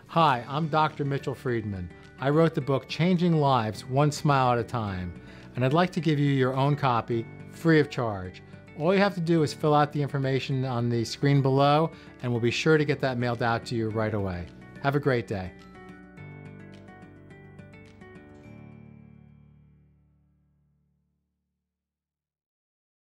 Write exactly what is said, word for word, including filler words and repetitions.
Hi, I'm Doctor Mitchell Friedman. I wrote the book Changing Lives One Smile at a Time, and I'd like to give you your own copy free of charge. All you have to do is fill out the information on the screen below, and we'll be sure to get that mailed out to you right away. Have a great day.